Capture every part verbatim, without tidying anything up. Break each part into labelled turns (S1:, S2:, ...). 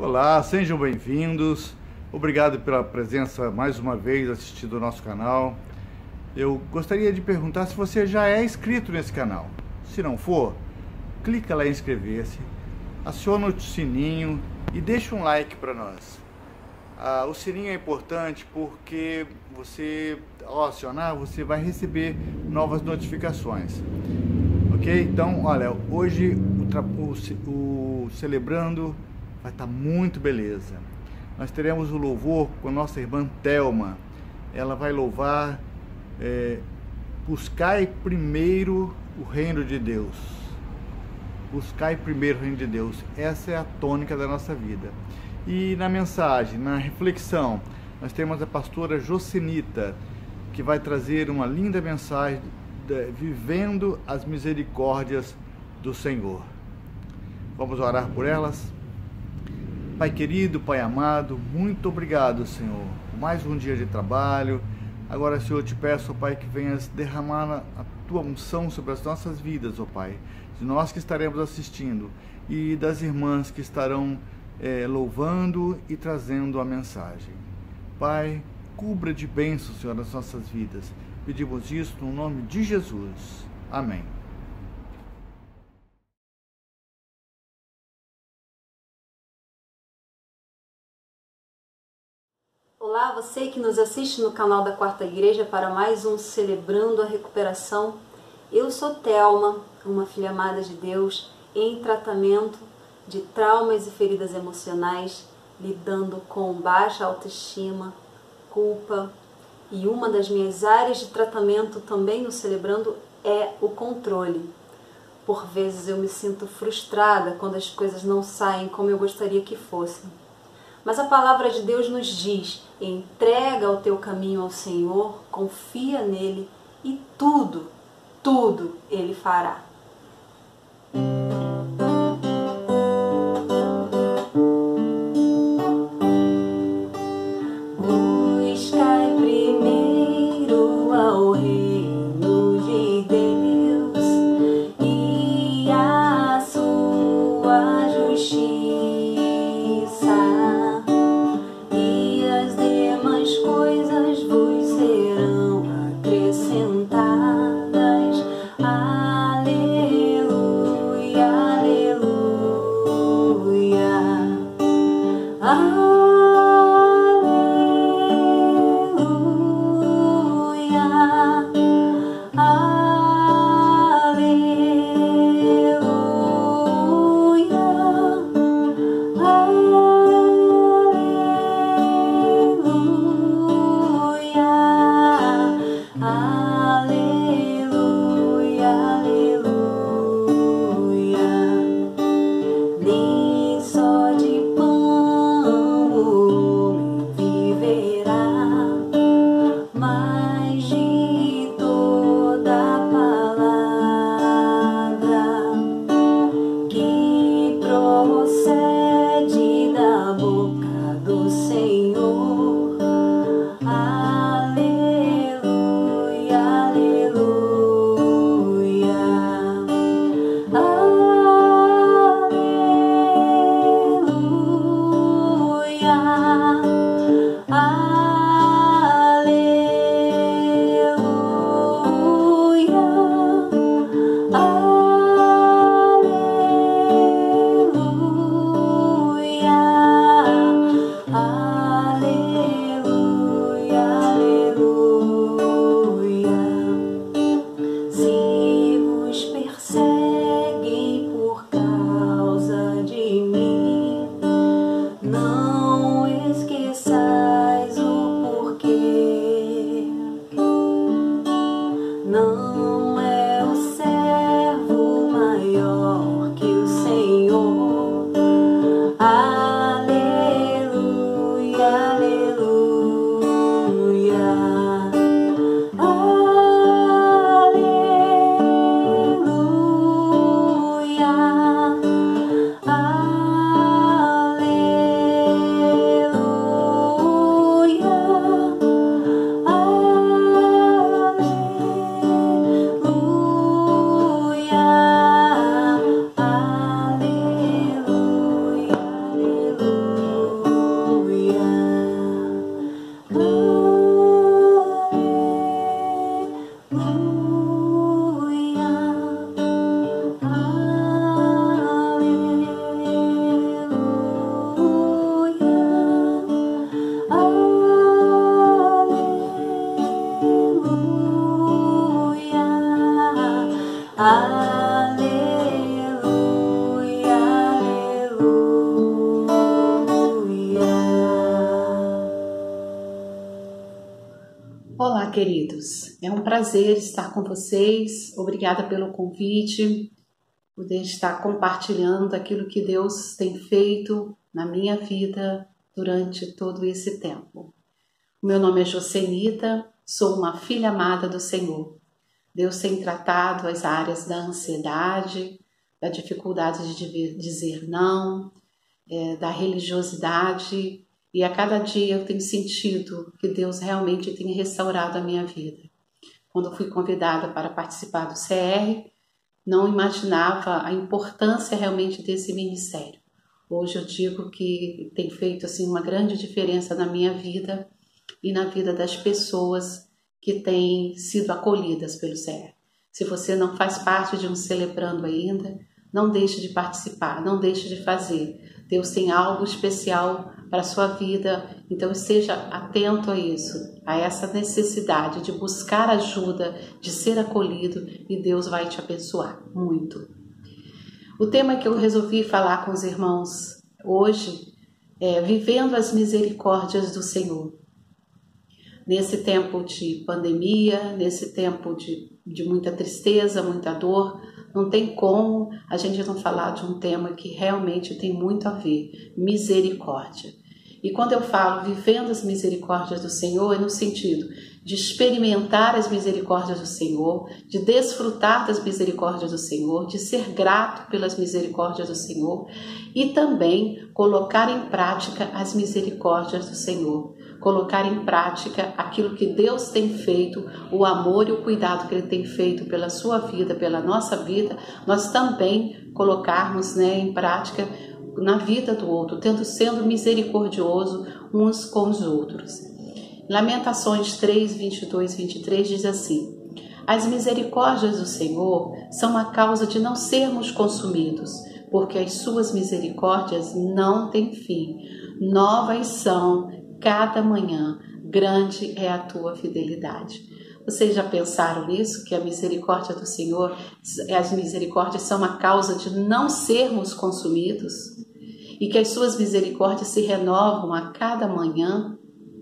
S1: Olá, sejam bem-vindos. Obrigado pela presença mais uma vez assistindo o nosso canal. Eu gostaria de perguntar se você já é inscrito nesse canal. Se não for, clica lá em inscrever-se, aciona o sininho e deixa um like para nós. Ah, o sininho é importante porque você, ao acionar, você vai receber novas notificações. Ok? Então, olha, hoje o, o, o Celebrando vai estar muito beleza. Nós teremos o louvor com a nossa irmã Thelma. Ela vai louvar é, buscai primeiro o reino de Deus. Buscai primeiro o reino de Deus. Essa é a tônica da nossa vida. E na mensagem, na reflexão, nós temos a pastora Jocenita, que vai trazer uma linda mensagem de, vivendo as misericórdias do Senhor. Vamos orar por elas? Pai querido, Pai amado, muito obrigado, Senhor, por mais um dia de trabalho. Agora, Senhor, eu te peço, ó Pai, que venhas derramar a Tua unção sobre as nossas vidas, ó Pai, de nós que estaremos assistindo e das irmãs que estarão é, louvando e trazendo a mensagem. Pai, cubra de bênção, Senhor, as nossas vidas. Pedimos isso no nome de Jesus. Amém.
S2: Olá, você que nos assiste no canal da Quarta Igreja para mais um Celebrando a Recuperação. Eu sou Thelma, uma filha amada de Deus, em tratamento de traumas e feridas emocionais, lidando com baixa autoestima, culpa. E uma das minhas áreas de tratamento também no Celebrando é o controle. Por vezes eu me sinto frustrada quando as coisas não saem como eu gostaria que fossem. Mas a palavra de Deus nos diz: entrega o teu caminho ao Senhor, confia nele e tudo, tudo Ele fará. Buscai primeiro ao reino de Deus e a sua justiça, coisas vos serão acrescentadas. Aleluia.
S3: queridos. É um prazer estar com vocês. Obrigada pelo convite, poder estar compartilhando aquilo que Deus tem feito na minha vida durante todo esse tempo. O meu nome é Jocenita, sou uma filha amada do Senhor. Deus tem tratado as áreas da ansiedade, da dificuldade de dizer não, é, da religiosidade, e a cada dia eu tenho sentido que Deus realmente tem restaurado a minha vida. Quando eu fui convidada para participar do C R, não imaginava a importância realmente desse ministério. Hoje eu digo que tem feito assim, uma grande diferença na minha vida e na vida das pessoas que têm sido acolhidas pelo C R. Se você não faz parte de um Celebrando ainda, não deixe de participar, não deixe de fazer. Deus tem algo especial para a sua vida, então esteja atento a isso, a essa necessidade de buscar ajuda, de ser acolhido, e Deus vai te abençoar muito. O tema que eu resolvi falar com os irmãos hoje é Vivendo as Misericórdias do Senhor. Nesse tempo de pandemia, nesse tempo de, de muita tristeza, muita dor, não tem como a gente não falar de um tema que realmente tem muito a ver, misericórdia. E quando eu falo vivendo as misericórdias do Senhor, é no sentido de experimentar as misericórdias do Senhor, de desfrutar das misericórdias do Senhor, de ser grato pelas misericórdias do Senhor e também colocar em prática as misericórdias do Senhor. Colocar em prática aquilo que Deus tem feito, o amor e o cuidado que Ele tem feito pela sua vida, pela nossa vida, nós também colocarmos, né, em prática na vida do outro, tendo sendo misericordioso uns com os outros. Lamentações três, vinte e dois, vinte e três diz assim: as misericórdias do Senhor são a causa de não sermos consumidos, porque as suas misericórdias não têm fim. Novas são cada manhã, grande é a tua fidelidade. Vocês já pensaram nisso? Que a misericórdia do Senhor, as misericórdias são a causa de não sermos consumidos? E que as suas misericórdias se renovam a cada manhã?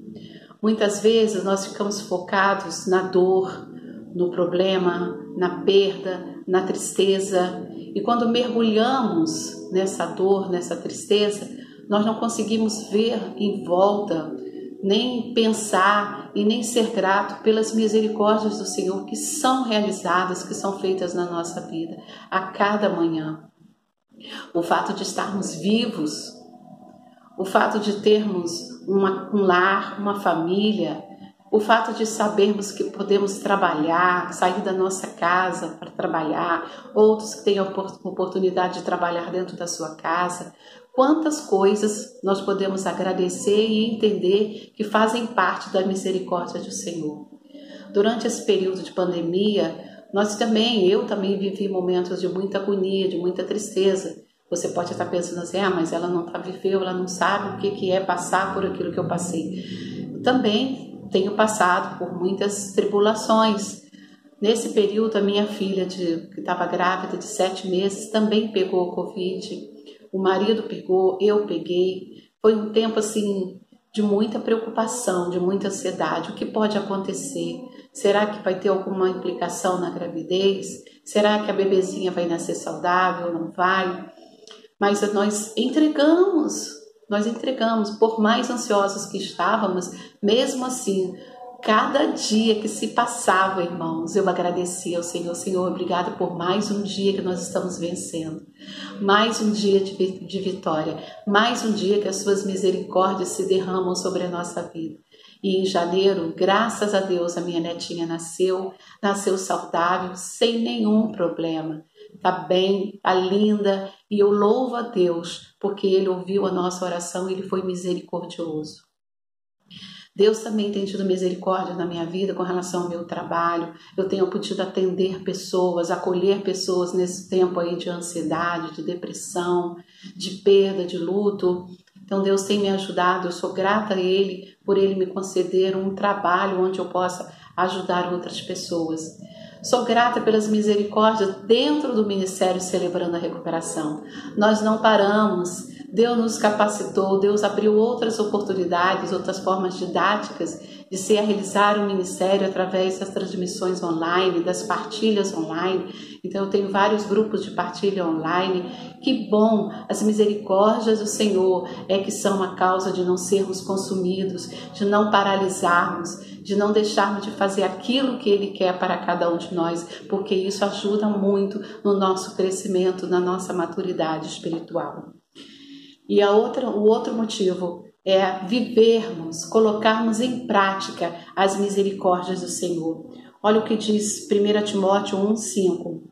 S3: Muitas vezes nós ficamos focados na dor, no problema, na perda, na tristeza. E quando mergulhamos nessa dor, nessa tristeza, nós não conseguimos ver em volta, nem pensar e nem ser grato pelas misericórdias do Senhor que são realizadas, que são feitas na nossa vida a cada manhã. O fato de estarmos vivos, o fato de termos uma, um lar, uma família, o fato de sabermos que podemos trabalhar, sair da nossa casa para trabalhar, outros que têm a oportunidade de trabalhar dentro da sua casa. Quantas coisas nós podemos agradecer e entender que fazem parte da misericórdia do Senhor. Durante esse período de pandemia, nós também, eu também vivi momentos de muita agonia, de muita tristeza. Você pode estar pensando assim, ah, mas ela não tá viveu, ela não sabe o que que é passar por aquilo que eu passei. Também tenho passado por muitas tribulações. Nesse período, a minha filha, de, que estava grávida de sete meses, também pegou o Covid. O marido pegou, eu peguei. Foi um tempo assim de muita preocupação, de muita ansiedade. O que pode acontecer? Será que vai ter alguma implicação na gravidez? Será que a bebezinha vai nascer saudável ou não vai? Mas nós entregamos, nós entregamos, por mais ansiosos que estávamos, mesmo assim, cada dia que se passava, irmãos, eu agradecia ao Senhor. Senhor, obrigada por mais um dia que nós estamos vencendo. Mais um dia de, de vitória. Mais um dia que as suas misericórdias se derramam sobre a nossa vida. E em janeiro, graças a Deus, a minha netinha nasceu. Nasceu saudável, sem nenhum problema. Tá bem, tá linda. E eu louvo a Deus, porque Ele ouviu a nossa oração e Ele foi misericordioso. Deus também tem tido misericórdia na minha vida com relação ao meu trabalho. Eu tenho podido atender pessoas, acolher pessoas nesse tempo aí de ansiedade, de depressão, de perda, de luto. Então Deus tem me ajudado, eu sou grata a Ele por Ele me conceder um trabalho onde eu possa ajudar outras pessoas. Sou grata pelas misericórdias dentro do Ministério Celebrando a Recuperação. Nós não paramos, Deus nos capacitou, Deus abriu outras oportunidades, outras formas didáticas de se realizar o ministério através das transmissões online, das partilhas online. Então eu tenho vários grupos de partilha online. Que bom, as misericórdias do Senhor é que são a causa de não sermos consumidos, de não paralisarmos, de não deixarmos de fazer aquilo que Ele quer para cada um de nós, porque isso ajuda muito no nosso crescimento, na nossa maturidade espiritual. E a outra, o outro motivo é vivermos, colocarmos em prática as misericórdias do Senhor. Olha o que diz primeiro Timóteo um, cinco.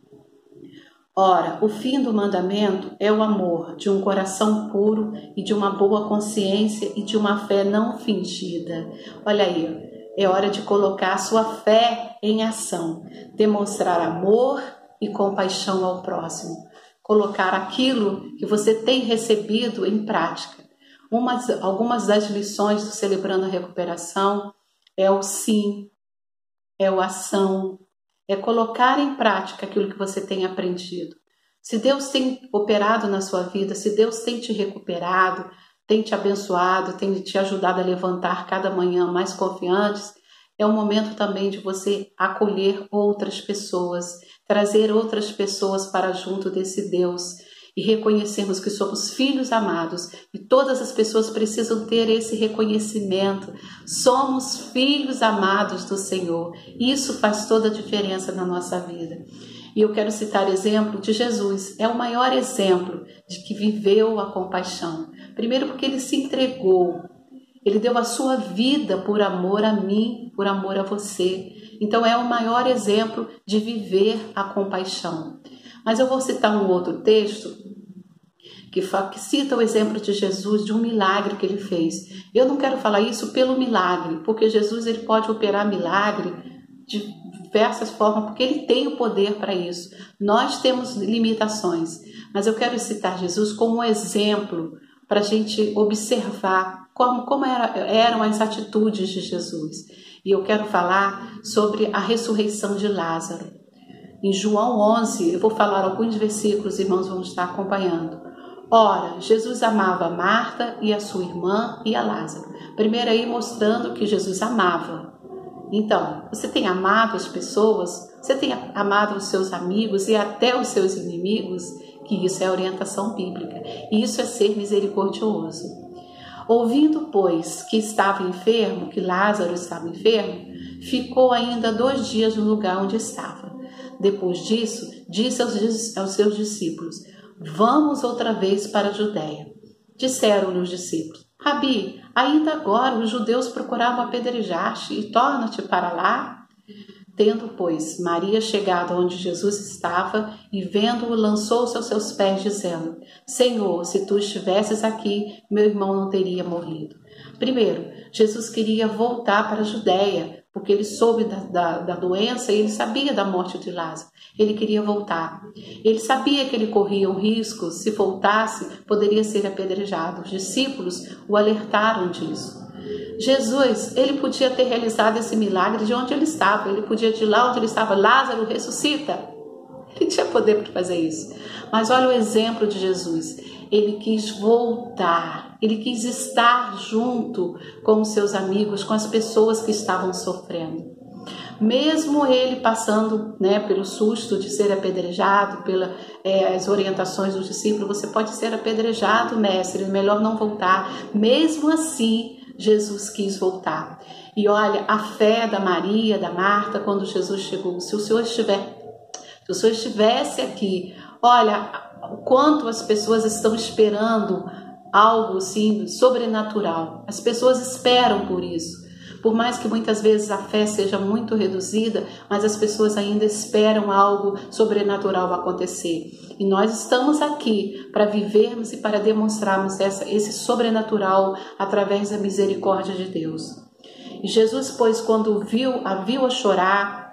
S3: Ora, o fim do mandamento é o amor de um coração puro e de uma boa consciência e de uma fé não fingida. Olha aí, é hora de colocar a sua fé em ação, demonstrar amor e compaixão ao próximo, colocar aquilo que você tem recebido em prática. Umas, algumas das lições do Celebrando a Recuperação é o sim, é o ação, é colocar em prática aquilo que você tem aprendido. Se Deus tem operado na sua vida, se Deus tem te recuperado, tem te abençoado, tem te ajudado a levantar cada manhã mais confiantes, é o momento também de você acolher outras pessoas, trazer outras pessoas para junto desse Deus e reconhecermos que somos filhos amados e todas as pessoas precisam ter esse reconhecimento. Somos filhos amados do Senhor. Isso faz toda a diferença na nossa vida. E eu quero citar exemplo de Jesus. É o maior exemplo de que viveu a compaixão. Primeiro porque ele se entregou. Ele deu a sua vida por amor a mim, por amor a você. Então é o maior exemplo de viver a compaixão. Mas eu vou citar um outro texto que, que cita o exemplo de Jesus, de um milagre que ele fez. Eu não quero falar isso pelo milagre, porque Jesus ele pode operar milagre de diversas formas, porque ele tem o poder para isso. Nós temos limitações, mas eu quero citar Jesus como um exemplo para a gente observar como, como era, eram as atitudes de Jesus. E eu quero falar sobre a ressurreição de Lázaro. Em João onze, eu vou falar alguns versículos, irmãos vão estar acompanhando. Ora, Jesus amava Marta e a sua irmã e a Lázaro. Primeiro aí mostrando que Jesus amava. Então, você tem amado as pessoas, você tem amado os seus amigos e até os seus inimigos, que isso é a orientação bíblica. E isso é ser misericordioso. Ouvindo, pois, que estava enfermo, que Lázaro estava enfermo, ficou ainda dois dias no lugar onde estava. Depois disso, disse aos, aos seus discípulos, vamos outra vez para a Judéia. Disseram-lhe os discípulos, Rabi, ainda agora os judeus procuravam apedrejar-te e torna-te para lá? Tendo, pois, Maria chegado onde Jesus estava e vendo-o, lançou-se aos seus pés, dizendo, Senhor, se tu estivesses aqui, meu irmão não teria morrido. Primeiro, Jesus queria voltar para a Judéia, porque ele soube da, da, da doença e ele sabia da morte de Lázaro. Ele queria voltar. Ele sabia que ele corria um risco, se voltasse, poderia ser apedrejado. Os discípulos o alertaram disso. Jesus, ele podia ter realizado esse milagre de onde ele estava. Ele podia de lá onde ele estava, Lázaro, ressuscita. Ele tinha poder para fazer isso. Mas olha o exemplo de Jesus. Ele quis voltar, ele quis estar junto com os seus amigos, com as pessoas que estavam sofrendo. Mesmo ele passando, né, pelo susto de ser apedrejado, pelas é, orientações dos discípulos, você pode ser apedrejado, mestre, é melhor não voltar. Mesmo assim, Jesus quis voltar. E olha, a fé da Maria, da Marta, quando Jesus chegou, se o Senhor estiver, se o Senhor estivesse aqui, olha, o quanto as pessoas estão esperando algo assim sobrenatural. As pessoas esperam por isso. Por mais que muitas vezes a fé seja muito reduzida, mas as pessoas ainda esperam algo sobrenatural acontecer. E nós estamos aqui para vivermos e para demonstrarmos essa, esse sobrenatural através da misericórdia de Deus. E Jesus, pois, quando viu, a viu a chorar,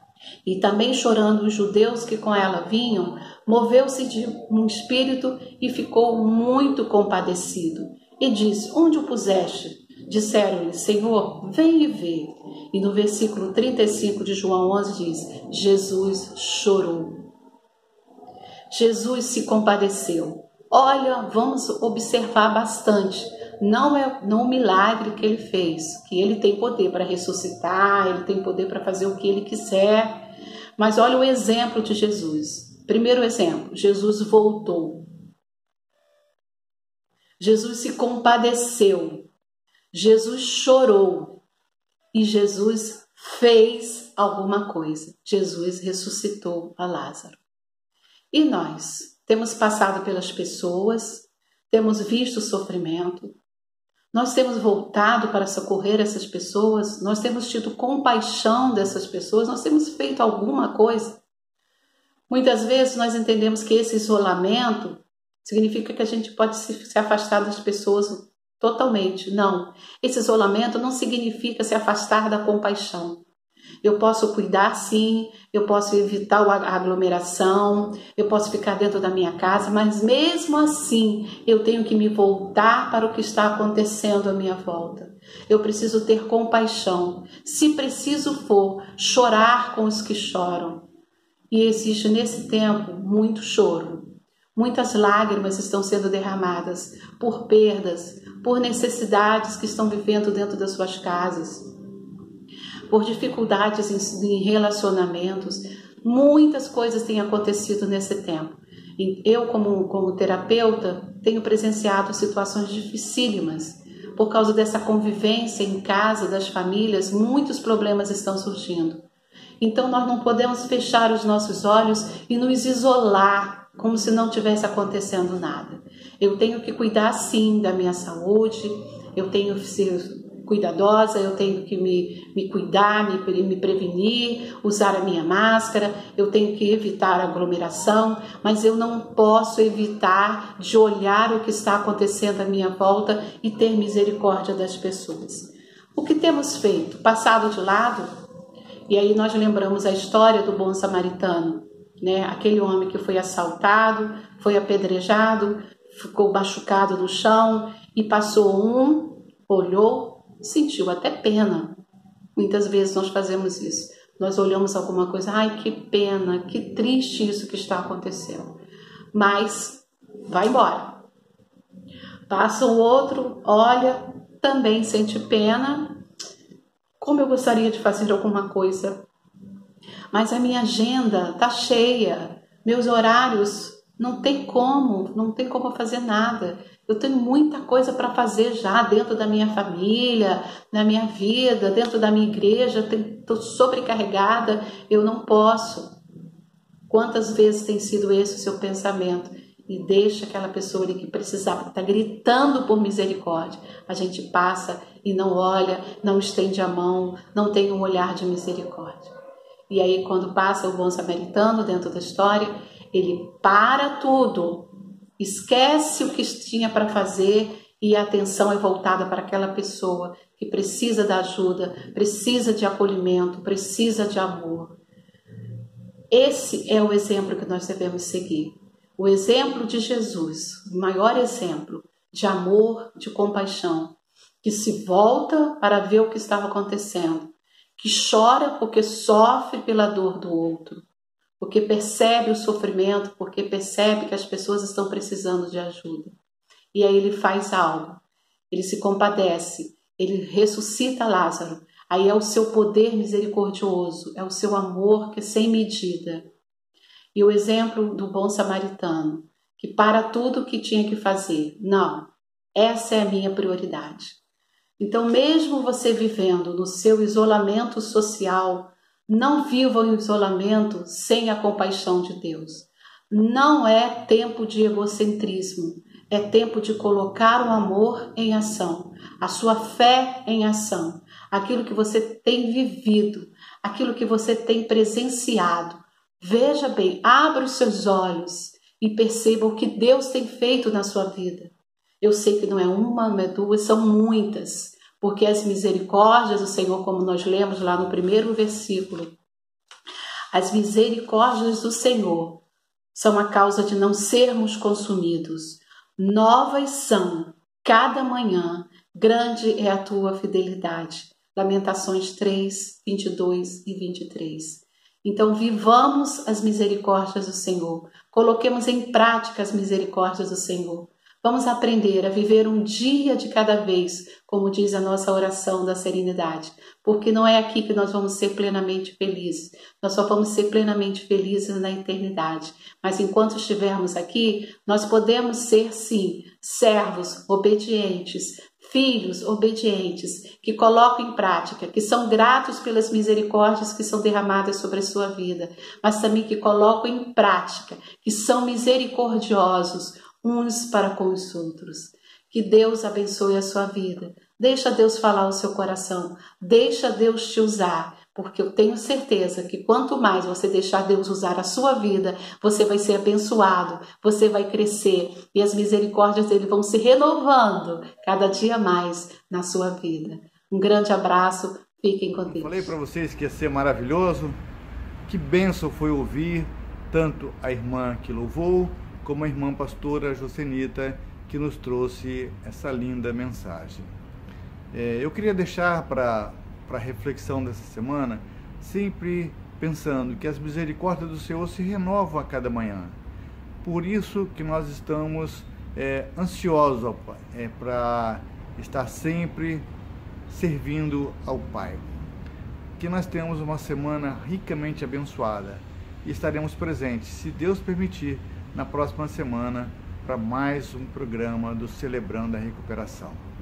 S3: e também chorando os judeus que com ela vinham, moveu-se de um espírito e ficou muito compadecido. E disse, onde o puseste? Disseram-lhe, Senhor, vem e vê. E no versículo trinta e cinco de João onze diz, Jesus chorou. Jesus se compadeceu. olha, vamos observar bastante. Não é não o milagre que ele fez, que ele tem poder para ressuscitar, ele tem poder para fazer o que ele quiser. Mas olha o exemplo de Jesus. Primeiro exemplo, Jesus voltou. Jesus se compadeceu. Jesus chorou. E Jesus fez alguma coisa. Jesus ressuscitou a Lázaro. E nós temos passado pelas pessoas, temos visto o sofrimento, nós temos voltado para socorrer essas pessoas, nós temos tido compaixão dessas pessoas, nós temos feito alguma coisa. Muitas vezes nós entendemos que esse isolamento significa que a gente pode se afastar das pessoas totalmente. Não, esse isolamento não significa se afastar da compaixão. Eu posso cuidar sim, eu posso evitar a aglomeração, eu posso ficar dentro da minha casa, mas mesmo assim eu tenho que me voltar para o que está acontecendo à minha volta. Eu preciso ter compaixão, se preciso for, chorar com os que choram. E existe nesse tempo muito choro. Muitas lágrimas estão sendo derramadas por perdas, por necessidades que estão vivendo dentro das suas casas, por dificuldades em relacionamentos. Muitas coisas têm acontecido nesse tempo. Eu, como, como terapeuta, tenho presenciado situações dificílimas. Por causa dessa convivência em casa das famílias, muitos problemas estão surgindo. Então nós não podemos fechar os nossos olhos e nos isolar como se não tivesse acontecendo nada. Eu tenho que cuidar sim da minha saúde, eu tenho que ser cuidadosa, eu tenho que me, me cuidar, me, me prevenir, usar a minha máscara, eu tenho que evitar a aglomeração, mas eu não posso evitar de olhar o que está acontecendo à minha volta e ter misericórdia das pessoas. O que temos feito? Passado de lado? E aí nós lembramos a história do bom samaritano, né? Aquele homem que foi assaltado, foi apedrejado, ficou machucado no chão e passou um, olhou, sentiu até pena. Muitas vezes nós fazemos isso. Nós olhamos alguma coisa, ai que pena, que triste isso que está acontecendo. Mas vai embora. Passa o outro, olha, também sente pena. Como eu gostaria de fazer alguma coisa, mas a minha agenda está cheia, meus horários não tem como, não tem como fazer nada. Eu tenho muita coisa para fazer já dentro da minha família, na minha vida, dentro da minha igreja, estou sobrecarregada, eu não posso. Quantas vezes tem sido esse o seu pensamento? E deixa aquela pessoa ali que precisava, está gritando por misericórdia. A gente passa e não olha, não estende a mão, não tem um olhar de misericórdia. E aí quando passa o bom samaritano dentro da história, ele para tudo, esquece o que tinha para fazer e a atenção é voltada para aquela pessoa que precisa da ajuda, precisa de acolhimento, precisa de amor. Esse é o exemplo que nós devemos seguir. O exemplo de Jesus, o maior exemplo de amor, de compaixão, que se volta para ver o que estava acontecendo, que chora porque sofre pela dor do outro, porque percebe o sofrimento, porque percebe que as pessoas estão precisando de ajuda. E aí ele faz algo, ele se compadece, ele ressuscita Lázaro. Aí é o seu poder misericordioso, é o seu amor que é sem medida. E o exemplo do bom samaritano, que para tudo o que tinha que fazer, não, essa é a minha prioridade. Então, mesmo você vivendo no seu isolamento social, não viva o isolamento sem a compaixão de Deus. Não é tempo de egocentrismo, é tempo de colocar o amor em ação, a sua fé em ação, aquilo que você tem vivido, aquilo que você tem presenciado. Veja bem, abra os seus olhos e perceba o que Deus tem feito na sua vida. Eu sei que não é uma, não é duas, são muitas, porque as misericórdias do Senhor, como nós lemos lá no primeiro versículo, as misericórdias do Senhor são a causa de não sermos consumidos. Novas são cada manhã, grande é a tua fidelidade. Lamentações três, vinte e dois e vinte e três. Então vivamos as misericórdias do Senhor, coloquemos em prática as misericórdias do Senhor. Vamos aprender a viver um dia de cada vez, como diz a nossa oração da serenidade, porque não é aqui que nós vamos ser plenamente felizes, nós só vamos ser plenamente felizes na eternidade. Mas enquanto estivermos aqui, nós podemos ser sim, servos obedientes, filhos obedientes, que colocam em prática, que são gratos pelas misericórdias que são derramadas sobre a sua vida, mas também que colocam em prática, que são misericordiosos uns para com os outros. Que Deus abençoe a sua vida. Deixa Deus falar o seu coração. Deixa Deus te usar, porque eu tenho certeza que quanto mais você deixar Deus usar a sua vida, você vai ser abençoado, você vai crescer e as misericórdias dele vão se renovando cada dia mais na sua vida. Um grande abraço, fiquem com Deus.
S1: Falei para vocês que ia ser maravilhoso. Que bênção foi ouvir tanto a irmã que louvou, como a irmã pastora Josenita, que nos trouxe essa linda mensagem. É, eu queria deixar para a reflexão dessa semana, sempre pensando que as misericórdias do Senhor se renovam a cada manhã. Por isso que nós estamos é, ansiosos ao Pai, é, para estar sempre servindo ao Pai. Que nós tenhamos uma semana ricamente abençoada e estaremos presentes, se Deus permitir, na próxima semana, para mais um programa do Celebrando a Recuperação.